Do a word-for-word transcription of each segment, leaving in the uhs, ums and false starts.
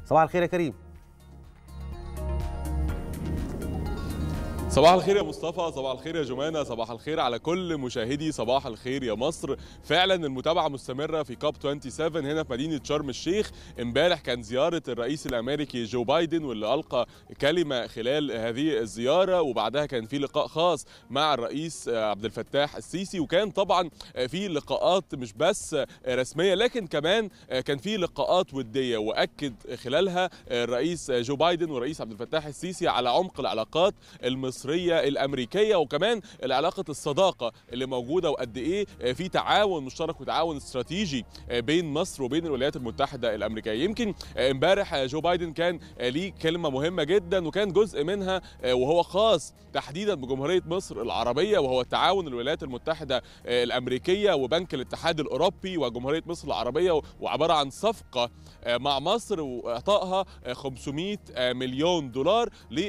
صباح الخير يا كريم. صباح الخير يا مصطفى، صباح الخير يا جمانة، صباح الخير على كل مشاهدي صباح الخير يا مصر. فعلا المتابعة مستمرة في كوب سبعة وعشرين هنا في مدينة شرم الشيخ. امبارح كان زيارة الرئيس الامريكي جو بايدن واللي القى كلمة خلال هذه الزيارة، وبعدها كان في لقاء خاص مع الرئيس عبد الفتاح السيسي، وكان طبعا في لقاءات مش بس رسمية لكن كمان كان في لقاءات ودية، واكد خلالها الرئيس جو بايدن والرئيس عبد الفتاح السيسي على عمق العلاقات المصرية المصريه الامريكيه، وكمان علاقه الصداقه اللي موجوده وقد ايه في تعاون مشترك وتعاون استراتيجي بين مصر وبين الولايات المتحده الامريكيه. يمكن امبارح جو بايدن كان ليه كلمه مهمه جدا، وكان جزء منها وهو خاص تحديدا بجمهوريه مصر العربيه، وهو تعاون الولايات المتحده الامريكيه وبنك الاتحاد الاوروبي وجمهوريه مصر العربيه، وعباره عن صفقه مع مصر واعطائها خمسمائة مليون دولار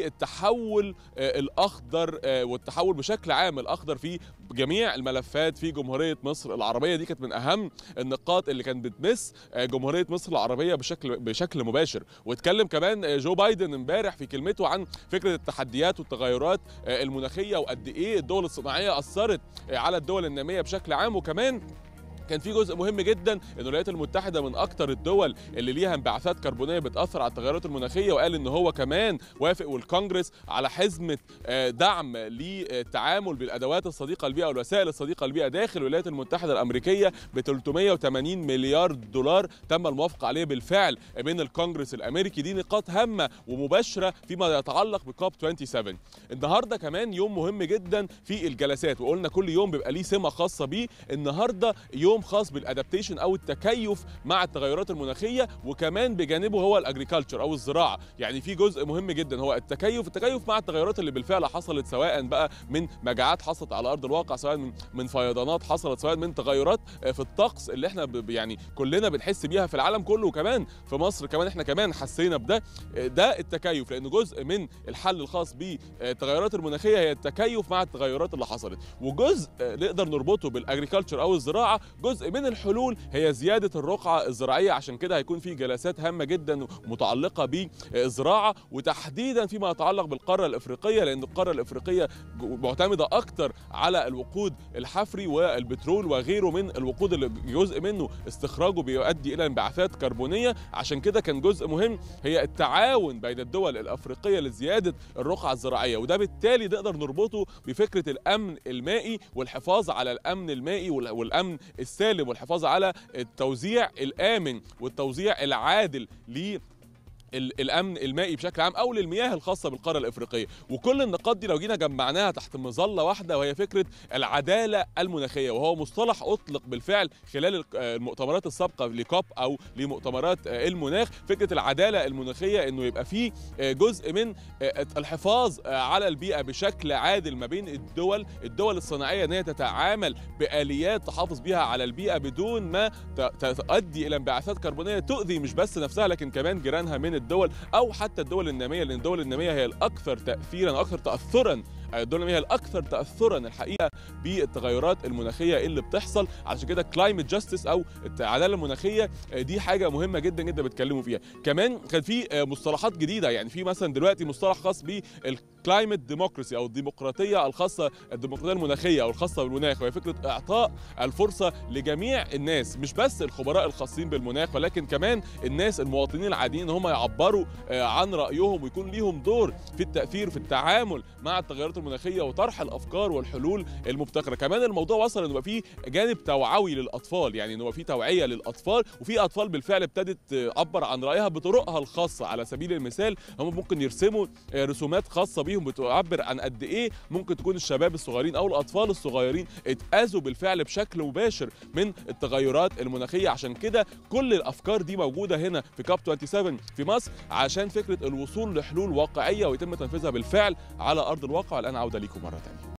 للتحول الاخضر والتحول بشكل عام الاخضر في جميع الملفات في جمهوريه مصر العربيه. دي كانت من اهم النقاط اللي كانت بتمس جمهوريه مصر العربيه بشكل بشكل مباشر. واتكلم كمان جو بايدن امبارح في كلمته عن فكره التحديات والتغيرات المناخيه، وقد ايه الدول الصناعيه اثرت على الدول الناميه بشكل عام. وكمان كان في جزء مهم جدا ان الولايات المتحده من اكثر الدول اللي ليها انبعاثات كربونيه بتاثر على التغيرات المناخيه، وقال ان هو كمان وافق والكونجرس على حزمه دعم للتعامل بالادوات الصديقه للبيئه والوسائل الصديقه للبيئه داخل الولايات المتحده الامريكيه ب ثلاثمائة وثمانين مليار دولار تم الموافقه عليه بالفعل من الكونجرس الامريكي. دي نقاط هامه ومباشره فيما يتعلق بكوب سبعة وعشرين. النهارده كمان يوم مهم جدا في الجلسات، وقلنا كل يوم بيبقى ليه سمه خاصه بيه. النهارده يوم خاص بالادابتيشن او التكيف مع التغيرات المناخيه، وكمان بجانبه هو الاجريكلتشر او الزراعه. يعني في جزء مهم جدا هو التكيف التكيف مع التغيرات اللي بالفعل حصلت، سواء بقى من مجاعات حصلت على ارض الواقع، سواء من من فيضانات حصلت، سواء من تغيرات في الطقس اللي احنا يعني كلنا بنحس بيها في العالم كله، وكمان في مصر كمان احنا كمان حسينا بده. ده التكيف، لانه جزء من الحل الخاص بالتغيرات المناخيه هي التكيف مع التغيرات اللي حصلت، وجزء نقدر نربطه بالاجريكلتشر او الزراعه. جزء من الحلول هي زيادة الرقعة الزراعية، عشان كده هيكون في جلسات هامة جدا متعلقة بالزراعة، وتحديدا فيما يتعلق بالقارة الإفريقية، لأن القارة الإفريقية معتمدة أكتر على الوقود الحفري والبترول وغيره من الوقود اللي جزء منه استخراجه بيؤدي إلى انبعاثات كربونية. عشان كده كان جزء مهم هي التعاون بين الدول الأفريقية لزيادة الرقعة الزراعية، وده بالتالي نقدر نربطه بفكرة الأمن المائي والحفاظ على الأمن المائي والأمن السالم، والحفاظ على التوزيع الآمن والتوزيع العادل ل الامن المائي بشكل عام او للمياه الخاصه بالقاره الافريقيه. وكل النقاط دي لو جينا جمعناها تحت مظله واحده، وهي فكره العداله المناخيه، وهو مصطلح اطلق بالفعل خلال المؤتمرات السابقه لكوب او لمؤتمرات المناخ. فكره العداله المناخيه انه يبقى فيه جزء من الحفاظ على البيئه بشكل عادل ما بين الدول الدول الصناعيه، ان هي تتعامل باليات تحافظ بها على البيئه بدون ما تؤدي الى انبعاثات كربونيه تؤذي مش بس نفسها لكن كمان جيرانها من الدول او حتى الدول الناميه، لان الدول الناميه هي الاكثر تاثيرا واكثر تاثرا الدول الناميه هي الاكثر تاثرا الحقيقه بالتغيرات المناخيه اللي بتحصل. عشان كده كلايمت جاستس او العداله المناخيه دي حاجه مهمه جدا جدا بيتكلموا فيها. كمان كان في مصطلحات جديده، يعني في مثلا دلوقتي مصطلح خاص بالكلايمت ديموكراسي او الديمقراطيه الخاصه الديمقراطيه المناخيه او الخاصه بالمناخ، وهي فكره اعطاء الفرصه لجميع الناس مش بس الخبراء الخاصين بالمناخ ولكن كمان الناس المواطنين العاديين هم يعبروا عن رايهم ويكون ليهم دور في التاثير في التعامل مع التغيرات المناخيه وطرح الافكار والحلول المبتكره. كمان الموضوع وصل انه في جانب توعوي للاطفال، يعني انه في توعيه للاطفال، وفي اطفال بالفعل ابتدت تعبر عن رايها بطرقها الخاصه. على سبيل المثال هم ممكن يرسموا رسومات خاصه بيهم بتعبر عن قد ايه ممكن تكون الشباب الصغيرين او الاطفال الصغيرين اتاذوا بالفعل بشكل مباشر من التغيرات المناخيه. عشان كده كل الافكار دي موجوده هنا في كوب سبعة وعشرين في مصر، عشان فكره الوصول لحلول واقعيه ويتم تنفيذها بالفعل على ارض الواقع. الان عوده ليكم مره ثانيه.